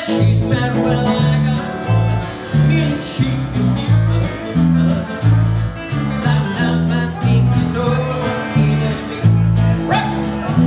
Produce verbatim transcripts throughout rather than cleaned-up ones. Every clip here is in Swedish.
she's mad, well I got me and she can be. Sometimes I think she's over me and me. Right.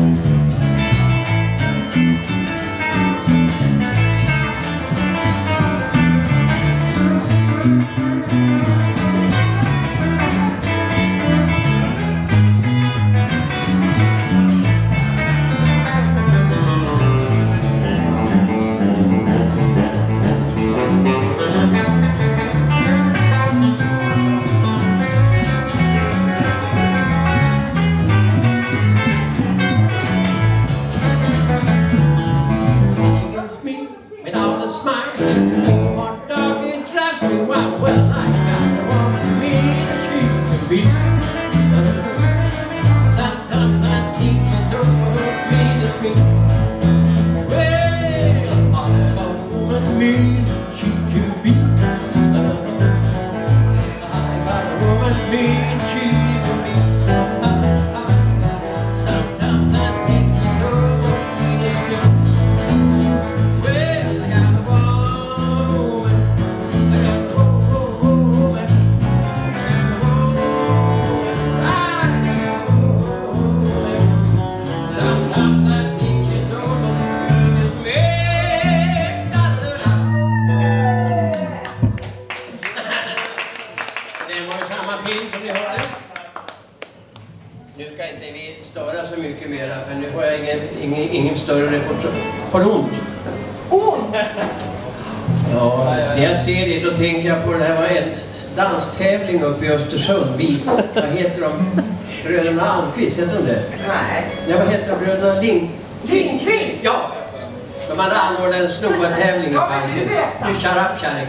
Nu ska inte vi störa så mycket mer, för nu har jag ingen, ingen, ingen större reportage. Har du ont? Ont? Ja, när jag ser det då tänker jag på det här var en danstävling uppe i Östersund. Vi, vad heter de? Bröderna Almqvist, heter de det? Nej. Nej, vad heter de? Bröderna Ling... Lindqvist? Ja. De hade anordnat en snovartävling. Ja, men du vet det. Du kör upp, kärring.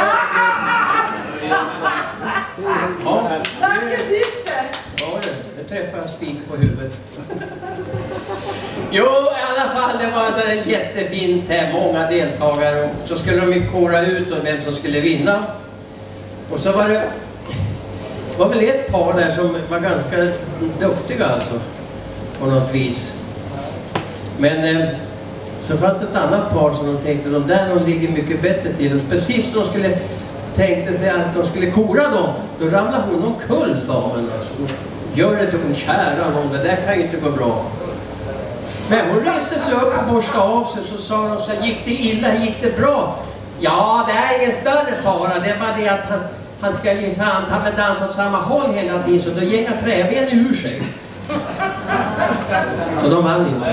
Ja. Tacket bitter. Ja, nu träffar jag spik på huvudet. Jo, i alla fall, det var så en jättefint här, många deltagare. Och så skulle de ju kora ut och vem som skulle vinna. Och så var det, var väl ett par där som var ganska duktiga alltså, på något vis. Men eh, så fanns det ett annat par som de tänkte, de där de ligger mycket bättre till. Och precis när de skulle, tänkte sig att de skulle kora dem, då ramlade hon omkull, damen alltså. Gör det till en kära någon, det där kan ju inte gå bra. Men hon reste sig upp och borstade av sig, så sa de så här, gick det illa, gick det bra? Ja, det är ingen större fara, det var det att han, han ska ju fan ta med dansa åt samma håll hela tiden, så då gänga träben ur sig. Så de vann inte.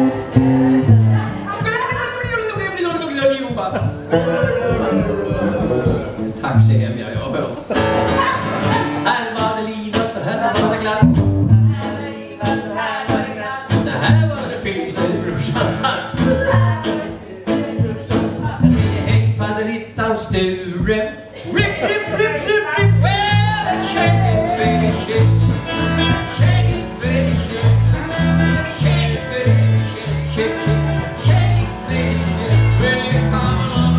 Taxihem, ja, ja, ja. Här var det livat och här var det glatt. Det här var det pilsner brorsan satt. Hej faderittan Sture. Rip, rip, rip, rip, rip. Well, shake it, baby, shake. Shake it, baby, shake. Shake it, baby, shake, shake, shake. Shake it, baby, shake. Baby, come along.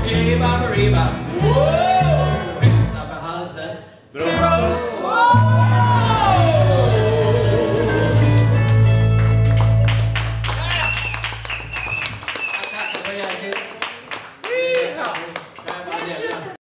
Whoa! Hälsa på halsen. Bra!